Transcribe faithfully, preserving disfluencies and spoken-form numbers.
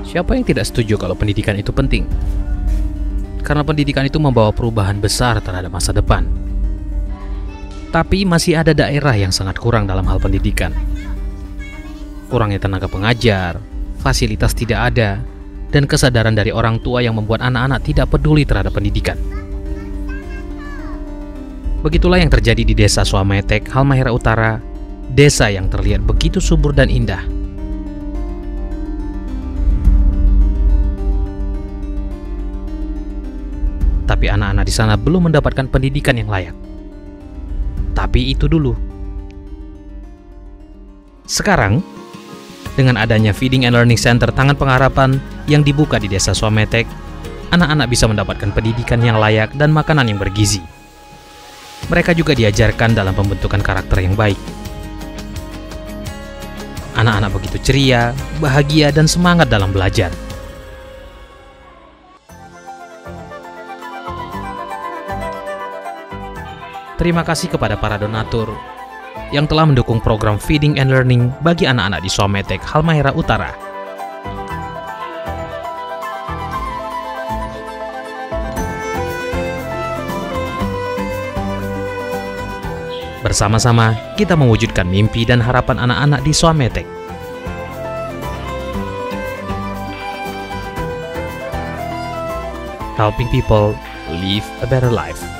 Siapa yang tidak setuju kalau pendidikan itu penting? Karena pendidikan itu membawa perubahan besar terhadap masa depan. Tapi masih ada daerah yang sangat kurang dalam hal pendidikan. Kurangnya tenaga pengajar, fasilitas tidak ada, dan kesadaran dari orang tua yang membuat anak-anak tidak peduli terhadap pendidikan. Begitulah yang terjadi di desa Swametek, Halmahera Utara, desa yang terlihat begitu subur dan indah. Tapi anak-anak di sana belum mendapatkan pendidikan yang layak. Tapi itu dulu. Sekarang, dengan adanya Feeding and Learning Center Tangan Pengharapan yang dibuka di desa Swametek, anak-anak bisa mendapatkan pendidikan yang layak dan makanan yang bergizi. Mereka juga diajarkan dalam pembentukan karakter yang baik. Anak-anak begitu ceria, bahagia, dan semangat dalam belajar. Terima kasih kepada para donatur yang telah mendukung program Feeding and Learning bagi anak-anak di Swametek, Halmahera Utara. Bersama-sama, kita mewujudkan mimpi dan harapan anak-anak di Swametek. Helping people live a better life.